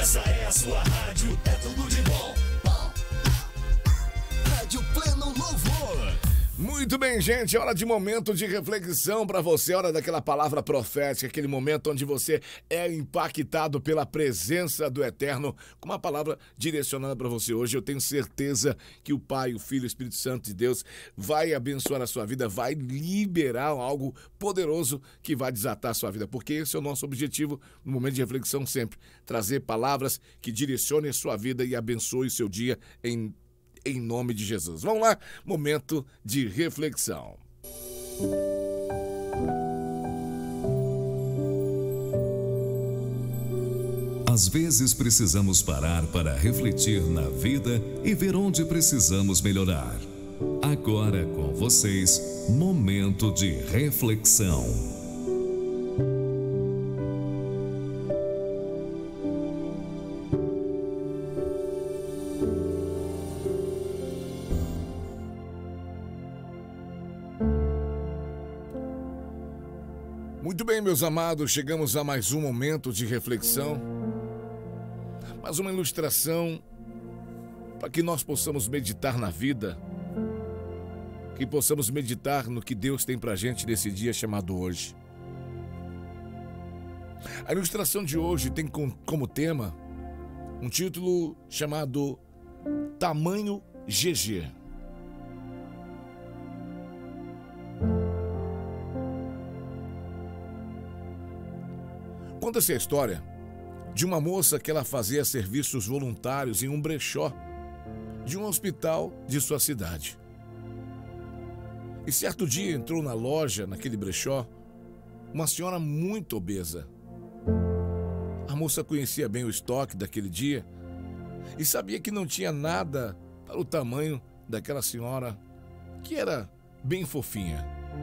Essa é a sua rádio, é tudo de bom. Rádio Pleno Louvor. Muito bem, gente, hora de momento de reflexão para você, hora daquela palavra profética, aquele momento onde você é impactado pela presença do Eterno, com uma palavra direcionada para você hoje. Eu tenho certeza que o Pai, o Filho e o Espírito Santo de Deus vai abençoar a sua vida, vai liberar algo poderoso que vai desatar a sua vida, porque esse é o nosso objetivo no momento de reflexão sempre, trazer palavras que direcionem a sua vida e abençoem o seu dia em nome de Jesus. Vamos lá, momento de reflexão. Às vezes precisamos parar para refletir na vida e ver onde precisamos melhorar. Agora com vocês, momento de reflexão. Muito bem, meus amados, chegamos a mais um momento de reflexão, mais uma ilustração para que nós possamos meditar na vida, que possamos meditar no que Deus tem pra gente nesse dia chamado hoje. A ilustração de hoje tem como tema um título chamado Tamanho GG. Conta-se a história de uma moça que ela fazia serviços voluntários em um brechó de um hospital de sua cidade. E certo dia entrou na loja, naquele brechó, uma senhora muito obesa. A moça conhecia bem o estoque daquele dia e sabia que não tinha nada para o tamanho daquela senhora, que era bem fofinha.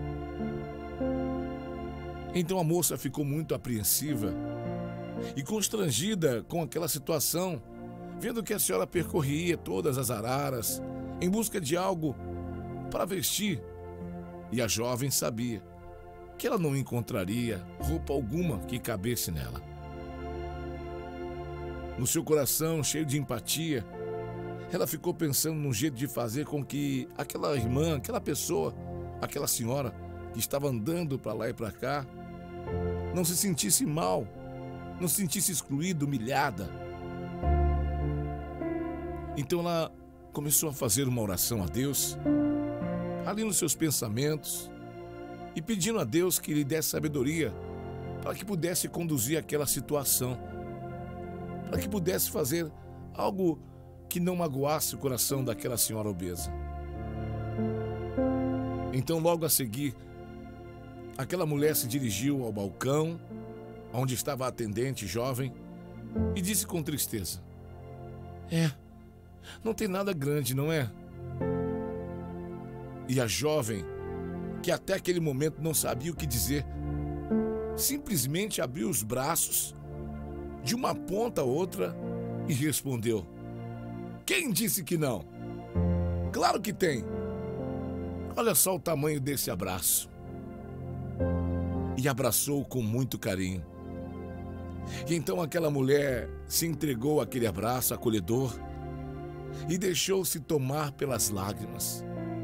Então a moça ficou muito apreensiva e constrangida com aquela situação, vendo que a senhora percorria todas as araras em busca de algo para vestir. E a jovem sabia que ela não encontraria roupa alguma que cabesse nela. No seu coração, cheio de empatia, ela ficou pensando num jeito de fazer com que aquela irmã, aquela pessoa, aquela senhora que estava andando para lá e para cá, não se sentisse mal, não se sentisse excluída, humilhada. Então ela começou a fazer uma oração a Deus, ali nos seus pensamentos, e pedindo a Deus que lhe desse sabedoria para que pudesse conduzir aquela situação, para que pudesse fazer algo que não magoasse o coração daquela senhora obesa. Então, logo a seguir, aquela mulher se dirigiu ao balcão, onde estava a atendente jovem, e disse com tristeza: não tem nada grande, não é? E a jovem, que até aquele momento não sabia o que dizer, simplesmente abriu os braços de uma ponta a outra e respondeu: quem disse que não? Claro que tem. Olha só o tamanho desse abraço. E abraçou com muito carinho. E então aquela mulher se entregou àquele abraço acolhedor e deixou-se tomar pelas lágrimas.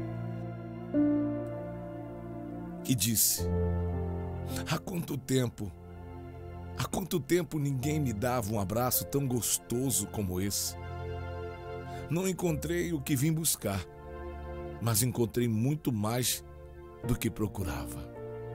E disse: há quanto tempo ninguém me dava um abraço tão gostoso como esse. Não encontrei o que vim buscar, mas encontrei muito mais do que procurava.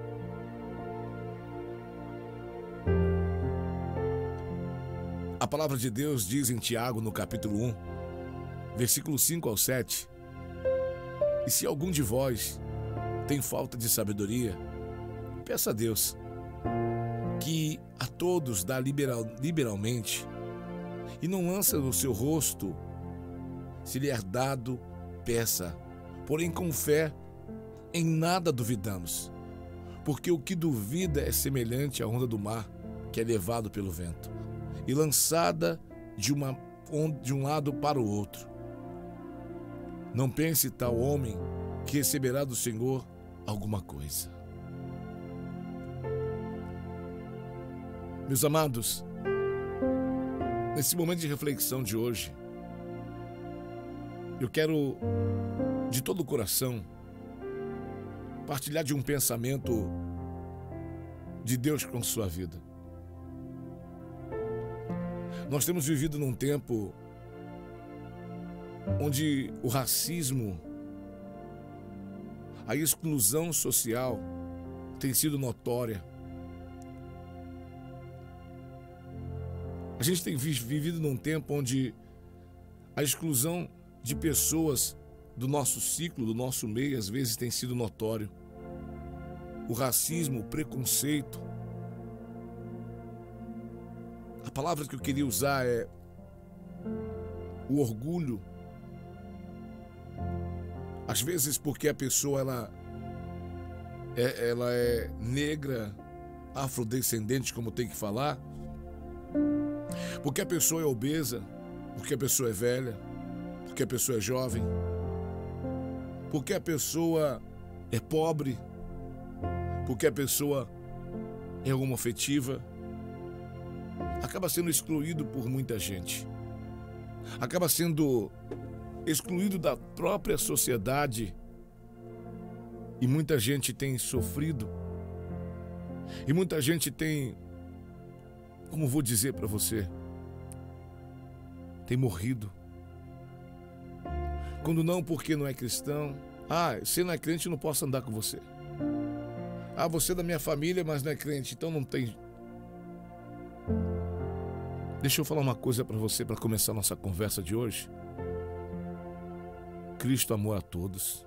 A palavra de Deus diz em Tiago, no capítulo 1, versículo 5 ao 7, e se algum de vós tem falta de sabedoria, peça a Deus, que a todos dá liberalmente, e não lança no seu rosto. Se lhe é dado, peça, porém com fé, em nada duvidamos, porque o que duvida é semelhante à onda do mar, que é levado pelo vento e lançada de um lado para o outro. Não pense tal homem que receberá do Senhor alguma coisa. Meus amados, Nesse momento de reflexão de hoje, eu quero, de todo o coração, partilhar de um pensamento de Deus com sua vida. Nós temos vivido num tempo onde o racismo, a exclusão social tem sido notória. A gente tem vivido num tempo onde a exclusão de pessoas do nosso ciclo, do nosso meio, às vezes tem sido notório. O racismo, o preconceito. A palavra que eu queria usar é o orgulho. Às vezes porque a pessoa ela é negra, afrodescendente, como tem que falar, porque a pessoa é obesa, porque a pessoa é velha, porque a pessoa é jovem, porque a pessoa é pobre, porque a pessoa é homoafetiva, acaba sendo excluído por muita gente, acaba sendo excluído da própria sociedade, e muita gente tem sofrido, e muita gente tem, como vou dizer para você, tem morrido. Quando não, porque não é cristão. Você não é crente, eu não posso andar com você. Você é da minha família, mas não é crente, então não tem. Deixa eu falar uma coisa para você para começar a nossa conversa de hoje. Cristo amou a todos.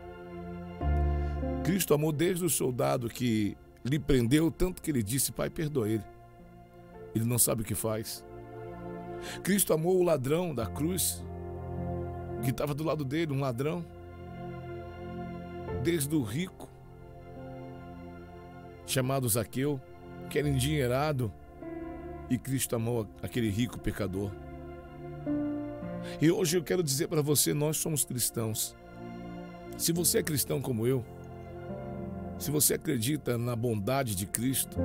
Cristo amou desde o soldado que lhe prendeu, tanto que ele disse: Pai, perdoa ele. Ele não sabe o que faz. Cristo amou o ladrão da cruz, que estava do lado dele, um ladrão. Desde o rico, chamado Zaqueu, que era endinheirado, e Cristo amou aquele rico pecador. E hoje eu quero dizer para você, nós somos cristãos. Se você é cristão como eu, se você acredita na bondade de Cristo,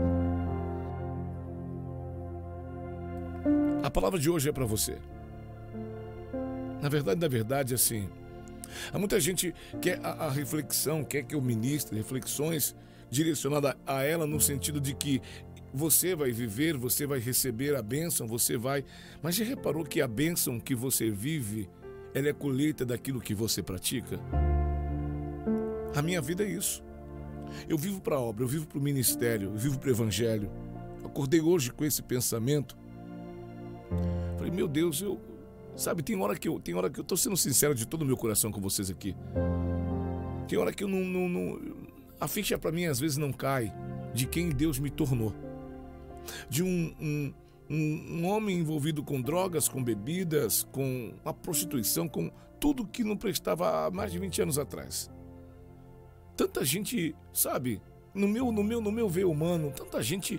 a palavra de hoje é para você. Na verdade, assim, há muita gente que quer a reflexão, quer que eu ministre reflexões direcionadas a ela no sentido de que você vai viver, você vai receber a bênção, você vai... Mas já reparou que a bênção que você vive, ela é colheita daquilo que você pratica? A minha vida é isso. Eu vivo para a obra, eu vivo para o ministério, eu vivo para o evangelho. Eu acordei hoje com esse pensamento. Falei, meu Deus, sabe, tem hora que eu tô sendo sincero de todo o meu coração com vocês aqui. Tem hora que eu não a ficha para mim às vezes não cai de quem Deus me tornou. De um homem envolvido com drogas, com bebidas, com a prostituição, com tudo que não prestava há mais de 20 anos atrás. Tanta gente, sabe, no meu ver humano, tanta gente.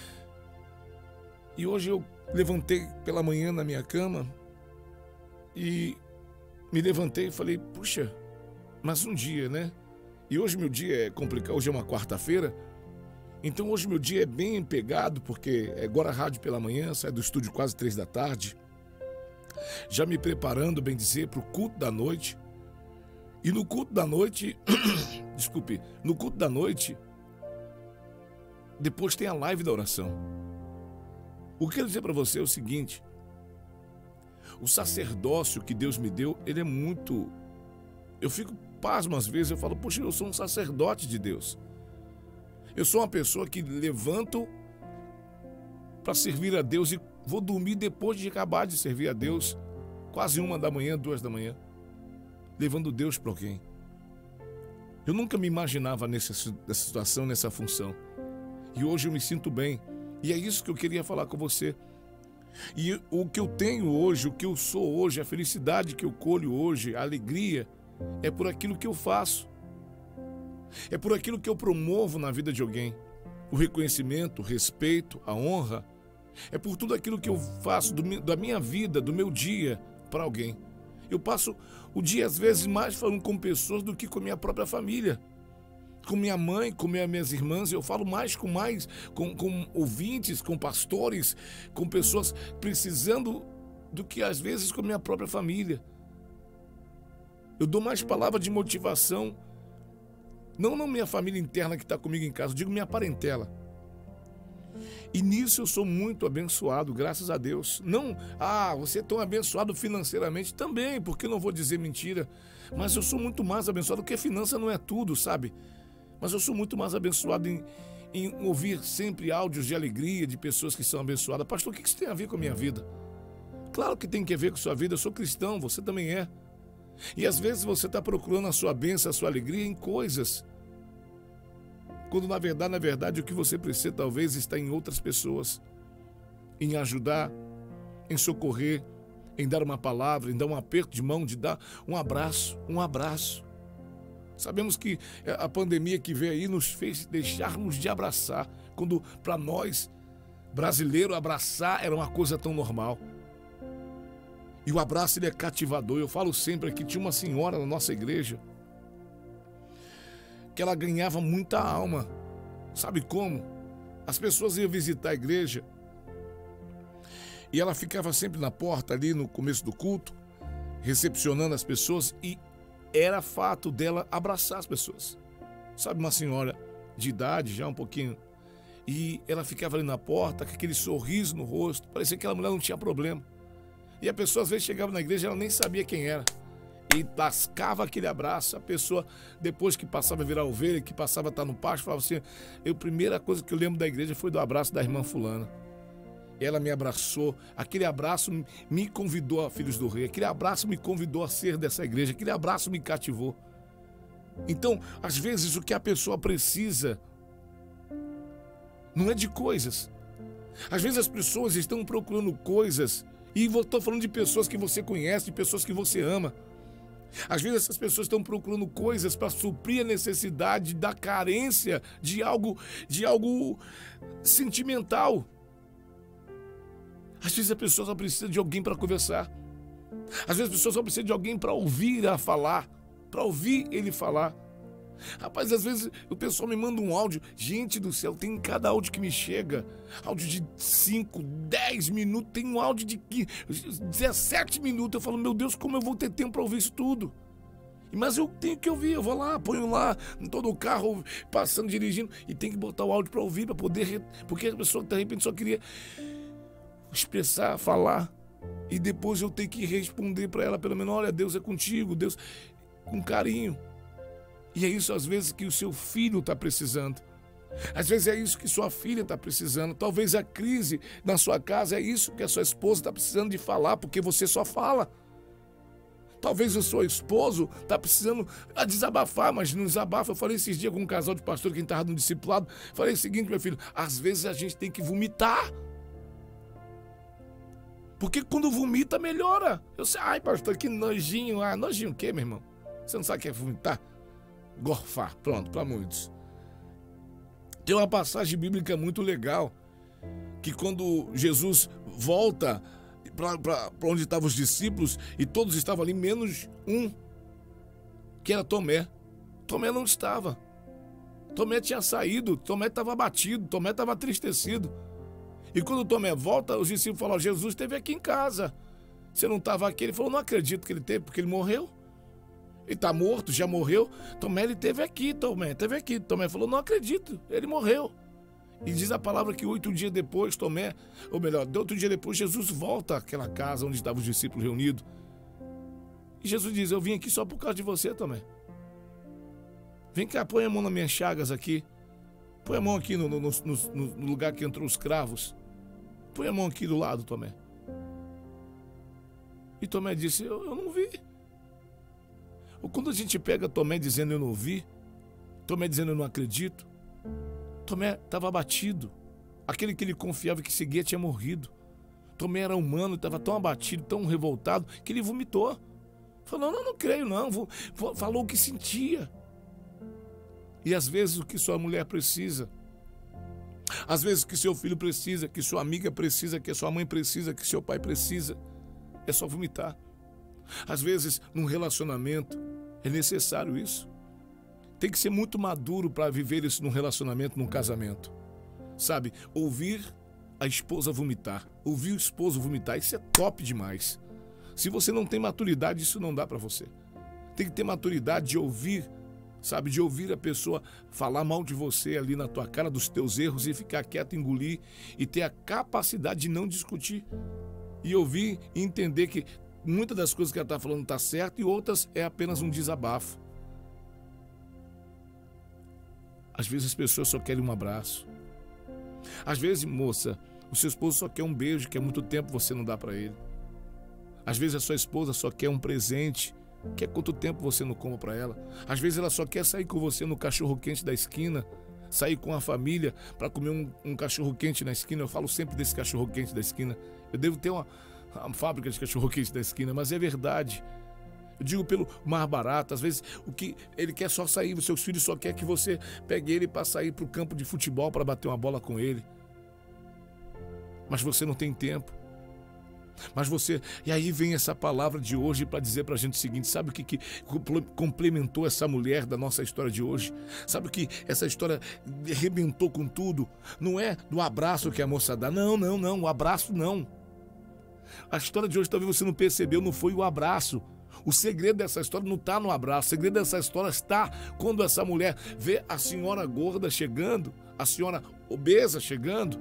E hoje eu levantei pela manhã na minha cama e me levantei e falei, puxa, mas um dia, né? E hoje meu dia é complicado, hoje é uma quarta-feira, então hoje meu dia é bem pegado, porque é agora rádio pela manhã, saio do estúdio quase 3 da tarde, já me preparando, bem dizer, para o culto da noite. E no culto da noite, desculpe, no culto da noite, depois tem a live da oração. O que eu quero dizer para você é o seguinte: o sacerdócio que Deus me deu, ele é muito... Eu fico pasmo às vezes, eu falo, poxa, eu sou um sacerdote de Deus. Eu sou uma pessoa que levanto para servir a Deus e vou dormir depois de acabar de servir a Deus, quase 1 da manhã, 2 da manhã, levando Deus para alguém. Eu nunca me imaginava nessa situação, nessa função. E hoje eu me sinto bem. E é isso que eu queria falar com você. E o que eu tenho hoje, o que eu sou hoje, a felicidade que eu colho hoje, a alegria, é por aquilo que eu faço. É por aquilo que eu promovo na vida de alguém. O reconhecimento, o respeito, a honra. É por tudo aquilo que eu faço da minha vida, do meu dia, para alguém. Eu passo o dia, às vezes, mais falando com pessoas do que com a minha própria família. com minha mãe, com minhas irmãs, eu falo com ouvintes, com pastores, com pessoas precisando do que às vezes com minha própria família. Eu dou mais palavra de motivação, não minha família interna que está comigo em casa, eu digo minha parentela. E nisso eu sou muito abençoado, graças a Deus. Não, você é tão abençoado financeiramente também, porque eu não vou dizer mentira, mas eu sou muito mais abençoado, porque finança não é tudo, sabe? Mas eu sou muito mais abençoado em ouvir sempre áudios de alegria de pessoas que são abençoadas. Pastor, o que isso tem a ver com a minha vida? Claro que tem a ver com a sua vida, eu sou cristão, você também é. E às vezes você está procurando a sua bênção, a sua alegria em coisas, quando na verdade o que você precisa talvez está em outras pessoas, em ajudar, em socorrer, em dar uma palavra, em dar um aperto de mão, de dar um abraço. Sabemos que a pandemia que veio aí nos fez deixarmos de abraçar, quando para nós, brasileiros, abraçar era uma coisa tão normal. E o abraço ele é cativador. Eu falo sempre aqui, tinha uma senhora na nossa igreja que ela ganhava muita alma. Sabe como? As pessoas iam visitar a igreja e ela ficava sempre na porta ali no começo do culto, recepcionando as pessoas, e era fato dela abraçar as pessoas. Sabe, uma senhora de idade já um pouquinho, e ela ficava ali na porta com aquele sorriso no rosto, parecia que aquela mulher não tinha problema. E a pessoa às vezes chegava na igreja e ela nem sabia quem era. E lascava aquele abraço. A pessoa, depois que passava a virar ovelha, que passava a estar no pasto, falava assim: a primeira coisa que eu lembro da igreja foi do abraço da irmã fulana. Ela me abraçou, aquele abraço me convidou a Filhos do Rei, aquele abraço me convidou a ser dessa igreja, aquele abraço me cativou. Então, às vezes o que a pessoa precisa não é de coisas. Às vezes as pessoas estão procurando coisas, e estou falando de pessoas que você conhece, de pessoas que você ama. Às vezes essas pessoas estão procurando coisas para suprir a necessidade da carência de algo sentimental. Às vezes a pessoa só precisa de alguém para conversar. Às vezes a pessoa só precisa de alguém para ouvir a falar, para ouvir ele falar. Rapaz, às vezes o pessoal me manda um áudio. Gente do céu, tem cada áudio que me chega. Áudio de 5, 10 minutos. Tem um áudio de 17 minutos. Eu falo, meu Deus, como eu vou ter tempo para ouvir isso tudo? Mas eu tenho que ouvir, eu vou lá, ponho lá, em todo o carro, passando, dirigindo. E tem que botar o áudio para ouvir, para poder... Porque a pessoa de repente só queria expressar, falar. E depois eu tenho que responder para ela, pelo menos, olha, Deus é contigo, Deus, com carinho. E é isso às vezes que o seu filho está precisando. Às vezes é isso que sua filha está precisando. Talvez a crise na sua casa é isso que a sua esposa está precisando de falar, porque você só fala. Talvez o seu esposo está precisando desabafar, mas não desabafa. Eu falei esses dias com um casal de pastor que estava no discipulado. Falei o seguinte, meu filho, às vezes a gente tem que vomitar. Porque quando vomita, melhora. Eu sei, ai pastor, que nojinho. Ah, nojinho o quê, meu irmão? Você não sabe o que é vomitar? Gorfar, pronto, para muitos. Tem uma passagem bíblica muito legal, que quando Jesus volta para onde estavam os discípulos, e todos estavam ali, menos um, que era Tomé. Tomé não estava. Tomé tinha saído, Tomé estava abatido, Tomé estava entristecido. E quando Tomé volta, os discípulos falaram, Jesus esteve aqui em casa. Você não estava aqui? Ele falou, não acredito que ele teve, porque ele morreu. Ele está morto, já morreu. Tomé, ele esteve aqui, Tomé falou, não acredito, ele morreu. E diz a palavra que 8 dias depois, Tomé, ou melhor, 8 dias depois, Jesus volta àquela casa onde estavam os discípulos reunidos. E Jesus diz, eu vim aqui só por causa de você, Tomé. Vem cá, põe a mão nas minhas chagas aqui. Põe a mão aqui no lugar que entrou os cravos. Põe a mão aqui do lado, Tomé. E Tomé disse, eu não vi. Quando a gente pega Tomé dizendo eu não vi, Tomé dizendo eu não acredito, Tomé estava abatido. Aquele que ele confiava que seguia tinha morrido. Tomé era humano, estava tão abatido, tão revoltado, que ele vomitou. Falou, não creio não. Falou o que sentia. E às vezes o que sua mulher precisa, às vezes o que seu filho precisa, que sua amiga precisa, que sua mãe precisa, que seu pai precisa, é só vomitar. Às vezes, num relacionamento, é necessário isso. tem que ser muito maduro para viver isso num relacionamento, num casamento. Sabe, ouvir a esposa vomitar, ouvir o esposo vomitar, isso é top demais. Se você não tem maturidade, isso não dá para você. Tem que ter maturidade de ouvir, sabe, de ouvir a pessoa falar mal de você ali na tua cara, dos teus erros, e ficar quieto, engolir, e ter a capacidade de não discutir. E ouvir e entender que muitas das coisas que ela está falando está certo e outras é apenas um desabafo. Às vezes as pessoas só querem um abraço. Às vezes, moça, o seu esposo só quer um beijo, que há muito tempo você não dá para ele. Às vezes a sua esposa só quer um presente, que há quanto tempo você não compra para ela. Às vezes ela só quer sair com você no cachorro-quente da esquina, sair com a família para comer um cachorro-quente na esquina. Eu falo sempre desse cachorro-quente da esquina. Eu devo ter uma fábrica de cachorro-quente da esquina, mas é verdade. Eu digo pelo mais barato. Às vezes o que ele quer só sair, os seus filhos só querem que você pegue ele para sair para o campo de futebol para bater uma bola com ele. Mas você não tem tempo. Mas você... E aí vem essa palavra de hoje para dizer para a gente o seguinte: sabe o que complementou essa mulher da nossa história de hoje? Sabe o que essa história arrebentou com tudo? Não é do abraço que a moça dá. Não, o abraço não. A história de hoje, talvez você não percebeu, não foi o abraço. O segredo dessa história não está no abraço. O segredo dessa história está quando essa mulher vê a senhora gorda chegando, a senhora obesa chegando,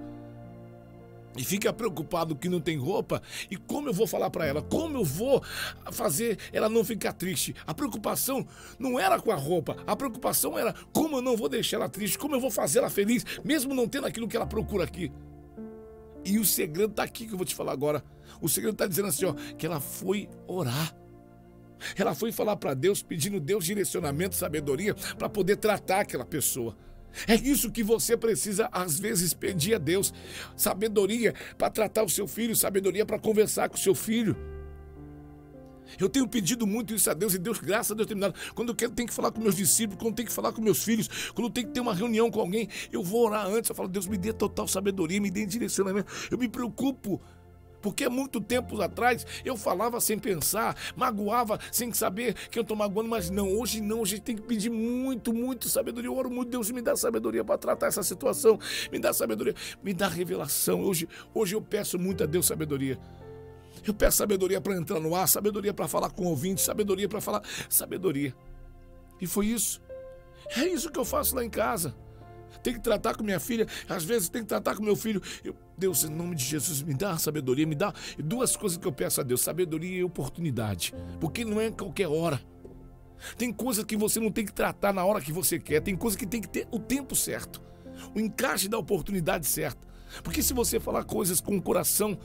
e fica preocupado que não tem roupa. E como eu vou falar para ela? Como eu vou fazer ela não ficar triste? A preocupação não era com a roupa. A preocupação era como eu não vou deixar ela triste, como eu vou fazer ela feliz, mesmo não tendo aquilo que ela procura aqui. E o segredo está aqui que eu vou te falar agora. O segredo está dizendo assim, ó, que ela foi orar. Ela foi falar para Deus, pedindo Deus direcionamento, sabedoria, para poder tratar aquela pessoa. É isso que você precisa, às vezes, pedir a Deus. Sabedoria para tratar o seu filho, sabedoria para conversar com o seu filho. Eu tenho pedido muito isso a Deus, e Deus, graças a Deus, tem me dado. Quando eu tenho que falar com meus discípulos, quando eu tenho que falar com meus filhos, quando eu tenho que ter uma reunião com alguém, eu vou orar antes. Eu falo: Deus, me dê total sabedoria, me dê direcionamento. Eu me preocupo. Porque há muito tempo atrás eu falava sem pensar, magoava sem saber que eu estou magoando, mas não, hoje a gente tem que pedir muito sabedoria. Eu oro muito: Deus, me dá sabedoria para tratar essa situação, me dá sabedoria, me dá revelação. Hoje eu peço muito a Deus sabedoria. Eu peço sabedoria para entrar no ar, sabedoria para falar com ouvintes, sabedoria para falar, sabedoria. E foi isso. É isso que eu faço lá em casa. Tem que tratar com minha filha, às vezes tem que tratar com meu filho. Deus, em nome de Jesus, me dá sabedoria, me dá duas coisas que eu peço a Deus: sabedoria e oportunidade. Porque não é qualquer hora. Tem coisas que você não tem que tratar na hora que você quer. Tem coisas que tem que ter o tempo certo, o encaixe da oportunidade certa. Porque se você falar coisas com o coração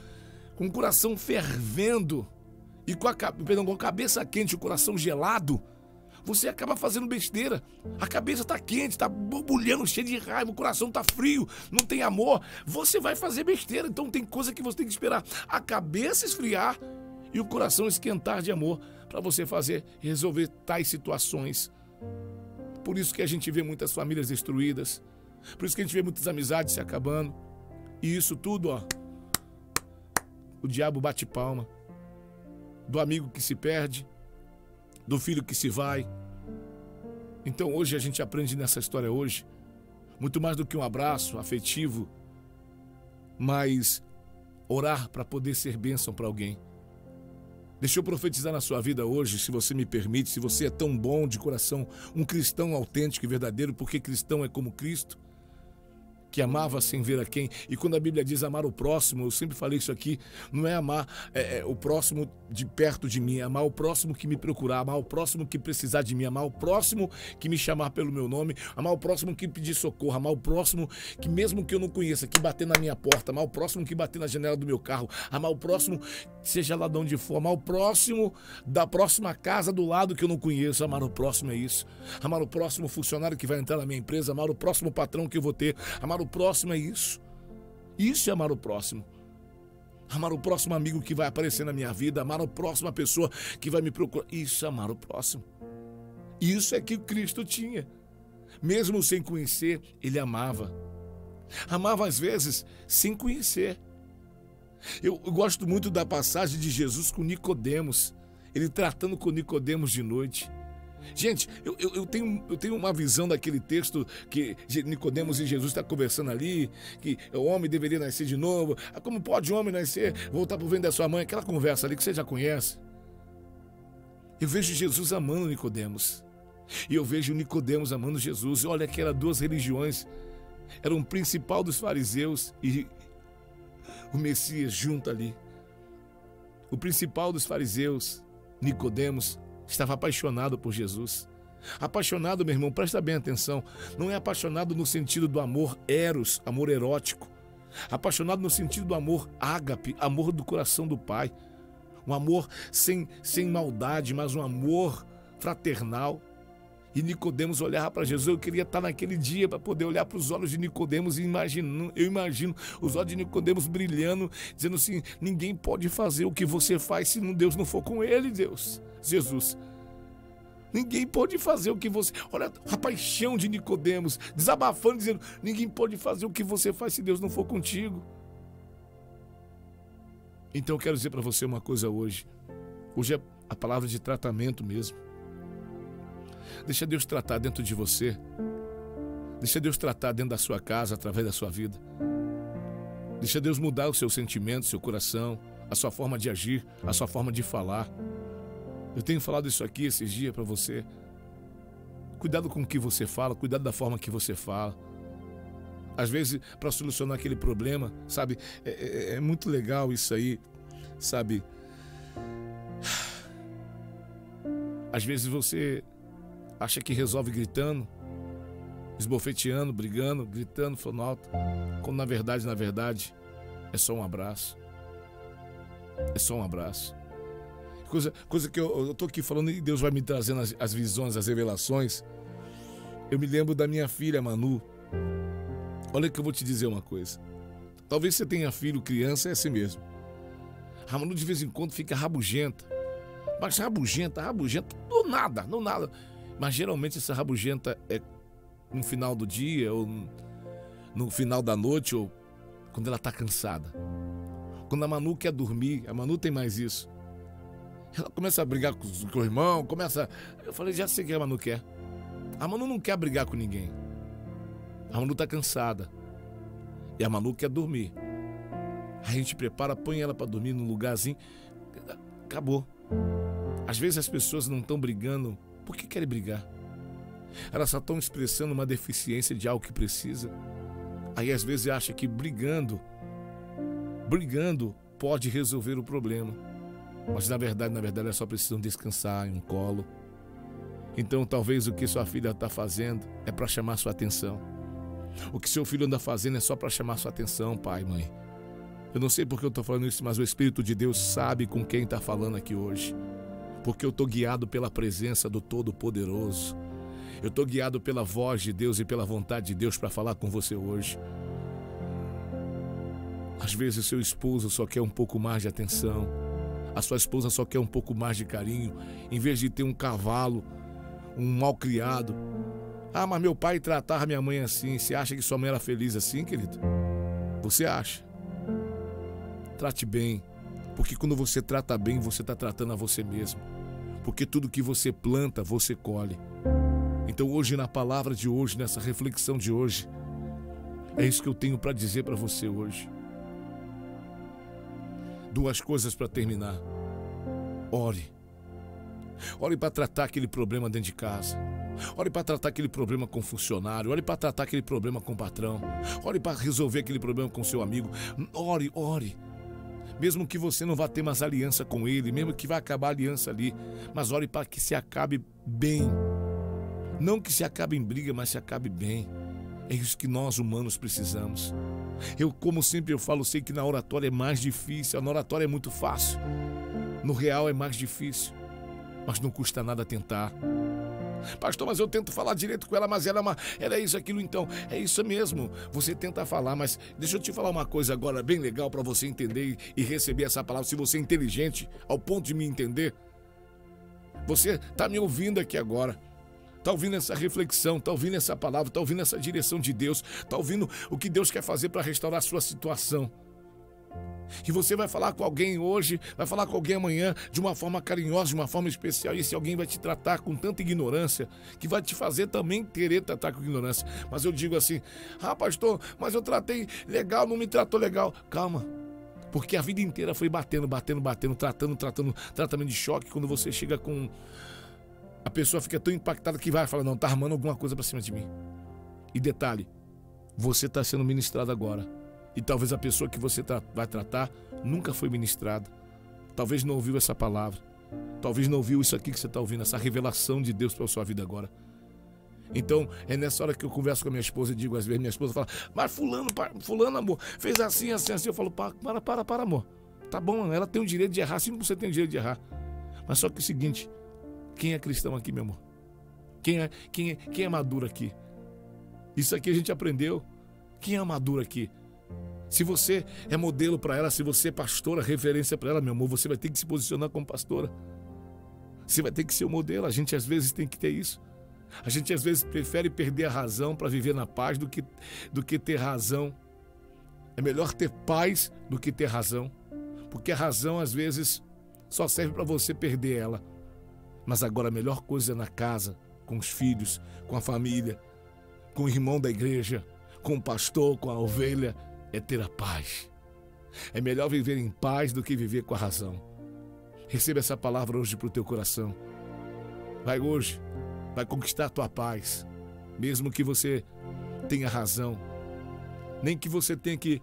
fervendo e com a cabeça quente, o coração gelado, você acaba fazendo besteira. A cabeça está quente, está borbulhando, cheia de raiva, o coração está frio, não tem amor. Você vai fazer besteira. Então tem coisa que você tem que esperar a cabeça esfriar e o coração esquentar de amor para você fazer e resolver tais situações. Por isso que a gente vê muitas famílias destruídas. Por isso que a gente vê muitas amizades se acabando. E isso tudo, ó, o diabo bate palma. Do amigo que se perde, do filho que se vai. Então hoje a gente aprende nessa história hoje, muito mais do que um abraço afetivo, mas orar para poder ser bênção para alguém. Deixa eu profetizar na sua vida hoje, se você me permite, se você é tão bom de coração, um cristão autêntico e verdadeiro, porque cristão é como Cristo, que amava sem ver a quem. E quando a Bíblia diz amar o próximo, eu sempre falei isso aqui, não é amar o próximo de perto de mim, é amar o próximo que me procurar, amar o próximo que precisar de mim, amar o próximo que me chamar pelo meu nome, amar o próximo que pedir socorro, amar o próximo que, mesmo que eu não conheça, que bater na minha porta, amar o próximo que bater na janela do meu carro, amar o próximo, seja lá de onde for, amar o próximo da próxima casa do lado que eu não conheço. Amar o próximo é isso. Amar o próximo funcionário que vai entrar na minha empresa, amar o próximo patrão que eu vou ter, amar o próximo é isso. Isso é amar o próximo. Amar o próximo amigo que vai aparecer na minha vida, amar a próxima pessoa que vai me procurar. Isso é amar o próximo. Isso é que o Cristo tinha. Mesmo sem conhecer, ele amava. Amava às vezes sem conhecer. Eu gosto muito da passagem de Jesus com Nicodemos. Ele tratando com Nicodemos de noite. Gente, eu tenho uma visão daquele texto que Nicodemos e Jesus estão conversando ali, que o homem deveria nascer de novo. Como pode o homem nascer, voltar para o ventre da sua mãe? Aquela conversa ali que você já conhece. Eu vejo Jesus amando Nicodemos. E eu vejo Nicodemos amando Jesus. Olha que eram duas religiões. Era um principal dos fariseus e o Messias junto ali. O principal dos fariseus, Nicodemos, estava apaixonado por Jesus. Apaixonado, meu irmão, presta bem atenção. Não é apaixonado no sentido do amor eros, amor erótico. Apaixonado no sentido do amor ágape, amor do coração do Pai. Um amor sem maldade, mas um amor fraternal. E Nicodemos olhava para Jesus. Eu queria estar naquele dia para poder olhar para os olhos de Nicodemos e eu imagino os olhos de Nicodemos brilhando, dizendo assim: ninguém pode fazer o que você faz se Deus não for com ele, Jesus. Ninguém pode fazer o que você... Olha a paixão de Nicodemos, desabafando, dizendo: ninguém pode fazer o que você faz se Deus não for contigo. Então eu quero dizer para você uma coisa hoje. Hoje é a palavra de tratamento mesmo. Deixa Deus tratar dentro de você. Deixa Deus tratar dentro da sua casa, através da sua vida. Deixa Deus mudar os seus sentimentos, seu coração, a sua forma de agir, a sua forma de falar. Eu tenho falado isso aqui esses dias para você. Cuidado com o que você fala, cuidado da forma que você fala. Às vezes, para solucionar aquele problema, sabe, é muito legal isso aí, sabe? Às vezes você acha que resolve gritando, esbofeteando, brigando, gritando, falando alto, quando na verdade, é só um abraço. É só um abraço. Coisa que eu tô aqui falando e Deus vai me trazendo as visões, as revelações. Eu me lembro da minha filha, Manu. Olha que eu vou te dizer uma coisa. Talvez você tenha filho, criança, é assim mesmo. A Manu de vez em quando fica rabugenta. Mas rabugenta, do nada. Mas geralmente essa rabugenta é no final do dia, ou no final da noite, ou quando ela tá cansada. Quando a Manu quer dormir, a Manu tem mais isso. Ela começa a brigar com o irmão, Eu falei, já sei o que a Manu quer. A Manu não quer brigar com ninguém. A Manu tá cansada. E a Manu quer dormir. A gente prepara, põe ela para dormir num lugarzinho. Acabou. Às vezes as pessoas não estão brigando porque querem brigar. Elas só estão expressando uma deficiência de algo que precisa. Aí às vezes acha que brigando pode resolver o problema. Mas na verdade elas só precisam descansar em um colo. Então talvez o que sua filha está fazendo é para chamar sua atenção. O que seu filho anda fazendo é só para chamar sua atenção, pai, mãe. Eu não sei porque eu estou falando isso, mas o Espírito de Deus sabe com quem está falando aqui hoje. Porque eu estou guiado pela presença do Todo-Poderoso. Eu estou guiado pela voz de Deus e pela vontade de Deus para falar com você hoje. Às vezes seu esposo só quer um pouco mais de atenção. A sua esposa só quer um pouco mais de carinho. Em vez de ter um cavalo, um malcriado. Ah, mas meu pai tratava minha mãe assim. Você acha que sua mãe era feliz assim, querido? Você acha? Trate bem. Porque quando você trata bem, você está tratando a você mesmo. Porque tudo que você planta, você colhe. Então hoje, na palavra de hoje, nessa reflexão de hoje, é isso que eu tenho para dizer para você hoje. Duas coisas para terminar. Ore. Ore para tratar aquele problema dentro de casa. Ore para tratar aquele problema com o funcionário. Ore para tratar aquele problema com o patrão. Ore para resolver aquele problema com o seu amigo. Ore. Mesmo que você não vá ter mais aliança com ele, mesmo que vá acabar a aliança ali, mas ore para que se acabe bem. Não que se acabe em briga, mas se acabe bem. É isso que nós humanos precisamos. Eu, como sempre eu falo, sei que na oratória é mais difícil. Na oratória é muito fácil. No real é mais difícil. Mas não custa nada tentar. Pastor, mas eu tento falar direito com ela, mas ela é isso, aquilo, então. É isso mesmo. Você tenta falar, mas deixa eu te falar uma coisa agora bem legal para você entender e receber essa palavra. Se você é inteligente ao ponto de me entender, você está me ouvindo aqui agora. Está ouvindo essa reflexão, está ouvindo essa palavra, está ouvindo essa direção de Deus, está ouvindo o que Deus quer fazer para restaurar a sua situação. E você vai falar com alguém hoje, vai falar com alguém amanhã, de uma forma carinhosa, de uma forma especial. E esse alguém vai te tratar com tanta ignorância, que vai te fazer também querer tratar com ignorância. Mas eu digo assim: ah, pastor, mas eu tratei legal, não me tratou legal. Calma, porque a vida inteira foi batendo, tratando, tratamento de choque. Quando você chega com... a pessoa fica tão impactada que vai falar: não, tá armando alguma coisa pra cima de mim. E detalhe, você está sendo ministrado agora. E talvez a pessoa que você vai tratar nunca foi ministrada. Talvez não ouviu essa palavra. Talvez não ouviu isso aqui que você está ouvindo, essa revelação de Deus para a sua vida agora. Então, é nessa hora que eu converso com a minha esposa e digo, às vezes, minha esposa fala: mas fulano, amor, fez assim. Eu falo: para, amor. Tá bom, ela tem o direito de errar, assim como você tem o direito de errar. Mas só que é o seguinte: quem é cristão aqui, meu amor? Quem é maduro aqui? Isso aqui a gente aprendeu. Quem é maduro aqui? Se você é modelo para ela, se você é pastora, referência para ela, meu amor, você vai ter que se posicionar como pastora. Você vai ter que ser o modelo. A gente às vezes tem que ter isso. A gente às vezes prefere perder a razão para viver na paz do que ter razão. É melhor ter paz do que ter razão, porque a razão às vezes só serve para você perder ela. Mas agora a melhor coisa é na casa, com os filhos, com a família, com o irmão da igreja, com o pastor, com a ovelha, é ter a paz. É melhor viver em paz do que viver com a razão. Receba essa palavra hoje para o teu coração. Vai hoje, vai conquistar a tua paz, mesmo que você tenha razão. Nem que você tenha que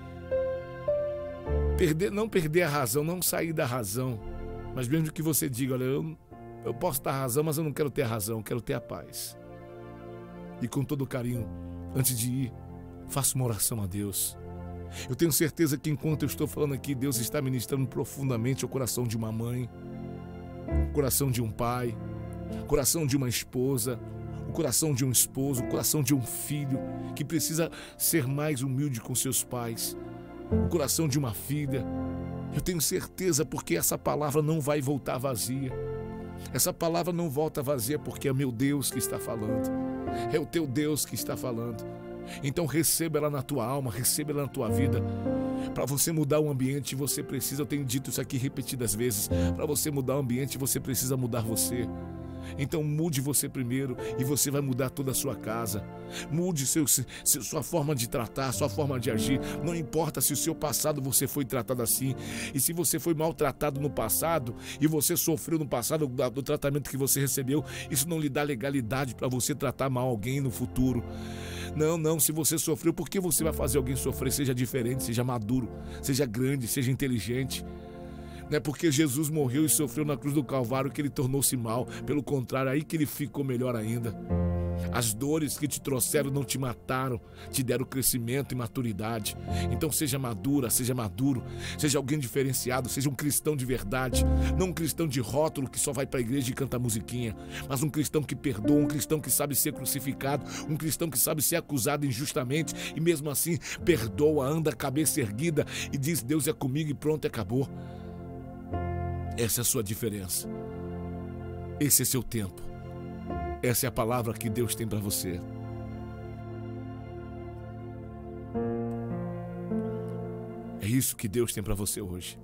não perder a razão, não sair da razão. Mas mesmo que você diga: olha, eu posso ter razão, mas eu não quero ter a razão, eu quero ter a paz. E com todo carinho, antes de ir, faça uma oração a Deus. Eu tenho certeza que enquanto eu estou falando aqui, Deus está ministrando profundamente o coração de uma mãe, o coração de um pai, o coração de uma esposa, o coração de um esposo, o coração de um filho que precisa ser mais humilde com seus pais, o coração de uma filha. Eu tenho certeza, porque essa palavra não vai voltar vazia. Essa palavra não volta vazia, porque é meu Deus que está falando. É o teu Deus que está falando. Então receba ela na tua alma, receba ela na tua vida. Para você mudar o ambiente, você precisa, eu tenho dito isso aqui repetidas vezes, para você mudar o ambiente, você precisa mudar você. Então mude você primeiro e você vai mudar toda a sua casa. Mude sua forma de tratar, sua forma de agir. Não importa se o seu passado você foi tratado assim. E se você foi maltratado no passado e você sofreu no passado do tratamento que você recebeu, isso não lhe dá legalidade para você tratar mal alguém no futuro. Não, se você sofreu, por que você vai fazer alguém sofrer? Seja diferente, seja maduro, seja grande, seja inteligente. Não é porque Jesus morreu e sofreu na cruz do Calvário que ele tornou-se mal. Pelo contrário, aí que ele ficou melhor ainda. As dores que te trouxeram não te mataram, te deram crescimento e maturidade. Então seja madura, seja maduro, seja alguém diferenciado, seja um cristão de verdade. Não um cristão de rótulo que só vai para a igreja e canta musiquinha, mas um cristão que perdoa, um cristão que sabe ser crucificado, um cristão que sabe ser acusado injustamente e mesmo assim perdoa, anda a cabeça erguida e diz: Deus é comigo e pronto, acabou. Essa é a sua diferença. Esse é seu tempo. Essa é a palavra que Deus tem para você. É isso que Deus tem para você hoje.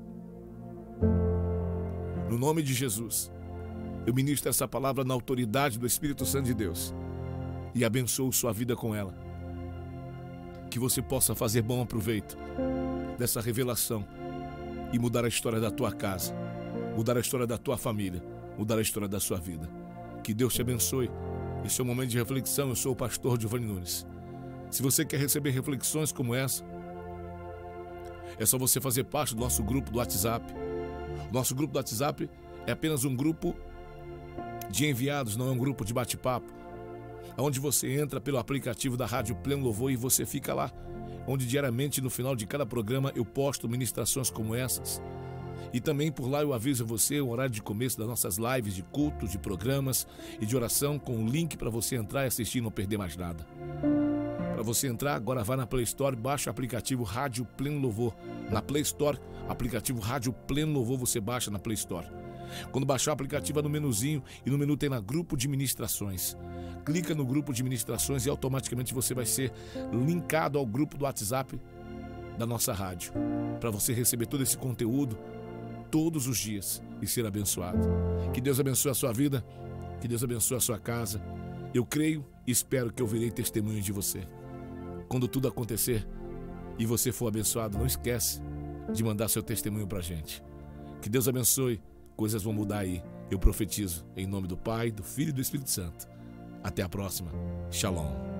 No nome de Jesus, eu ministro essa palavra na autoridade do Espírito Santo de Deus e abençoo sua vida com ela. Que você possa fazer bom proveito dessa revelação e mudar a história da tua casa, mudar a história da tua família, mudar a história da sua vida. Que Deus te abençoe. Esse é o momento de reflexão. Eu sou o pastor Giovanni Nunes. Se você quer receber reflexões como essa, é só você fazer parte do nosso grupo do WhatsApp. O nosso grupo do WhatsApp é apenas um grupo de enviados, não é um grupo de bate-papo, onde você entra pelo aplicativo da Rádio Pleno Louvor e você fica lá, onde diariamente no final de cada programa eu posto ministrações como essas. E também por lá eu aviso a você o horário de começo das nossas lives de cultos, de programas e de oração, com um link para você entrar e assistir e não perder mais nada. Para você entrar, agora vai na Play Store, baixa o aplicativo Rádio Pleno Louvor. Na Play Store, aplicativo Rádio Pleno Louvor, você baixa na Play Store. Quando baixar o aplicativo, vai no menuzinho e no menu tem na grupo de ministrações. Clica no grupo de ministrações e automaticamente você vai ser linkado ao grupo do WhatsApp da nossa rádio, para você receber todo esse conteúdo todos os dias e ser abençoado. Que Deus abençoe a sua vida, que Deus abençoe a sua casa. Eu creio e espero que eu verei testemunho de você. Quando tudo acontecer e você for abençoado, não esquece de mandar seu testemunho pra gente. Que Deus abençoe, coisas vão mudar aí. Eu profetizo em nome do Pai, do Filho e do Espírito Santo. Até a próxima. Shalom.